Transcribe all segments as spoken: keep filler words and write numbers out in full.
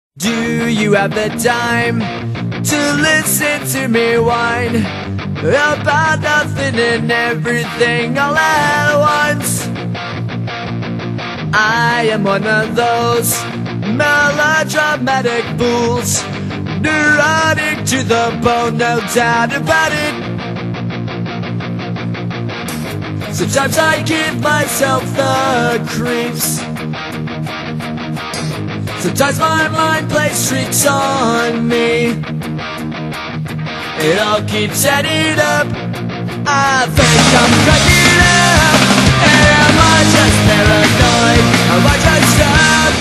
Do you have the time to listen to me whine about nothing and everything all at once? I am one of those melodramatic fools, neurotic to the bone, no doubt about it. Sometimes I give myself the creeps. Sometimes my mind plays tricks on me. It all keeps adding up. I think I'm cracking up. Am I just paranoid? Am I just up?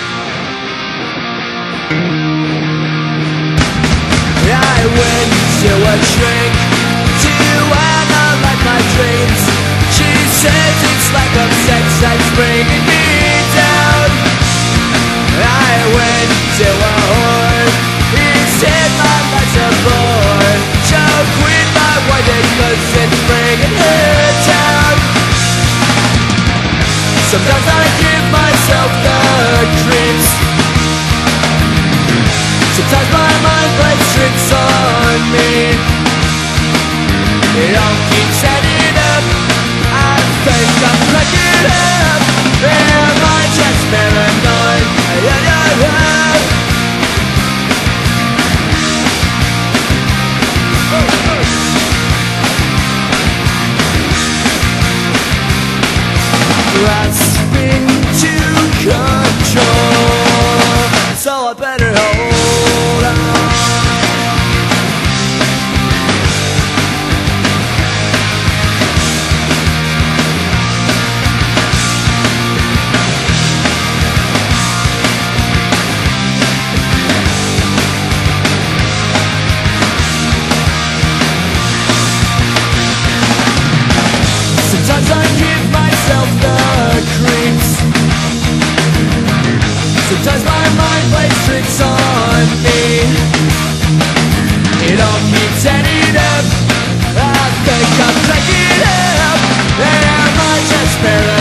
I went to a shrink to analyze my dreams. She says it's lack of sex that's bringing me down. I went to a whore. He said my life's a bore. So quit my white cause it's bringing her down. Sometimes I give myself the creeps. Sometimes my mind plays tricks on me. It all keeps adding up. I think I'm cracking up. Am I just paranoid? Yeah, yeah, yeah. Grasping to control, so I better hold on. Sometimes I give myself the creeps. Sometimes my mind plays tricks on me. It all keeps adding up. I think I'm cracking up. Am I just paranoid?